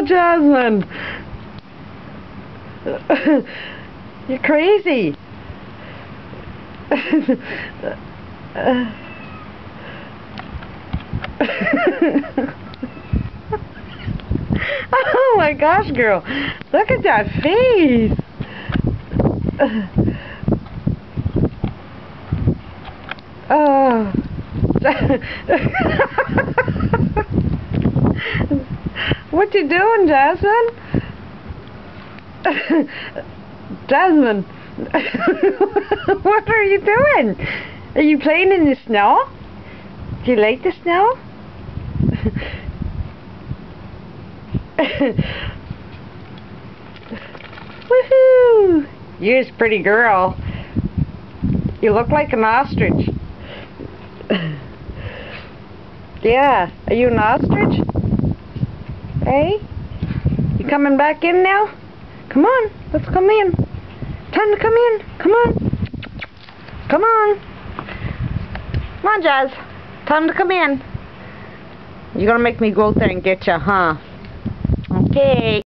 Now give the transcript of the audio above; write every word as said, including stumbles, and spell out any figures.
Jasmine! You're crazy! Oh my gosh, girl! Look at that face! Oh. What you doing, Jasmine? Jasmine, what are you doing? Are you playing in the snow? Do you like the snow? Woohoo! You're a pretty girl. You look like an ostrich. Yeah, are you an ostrich? Hey? You coming back in now? Come on, let's come in. Time to come in. Come on. Come on. Come on, Jazz. Time to come in. You're gonna make me go out there and get you, huh? Okay.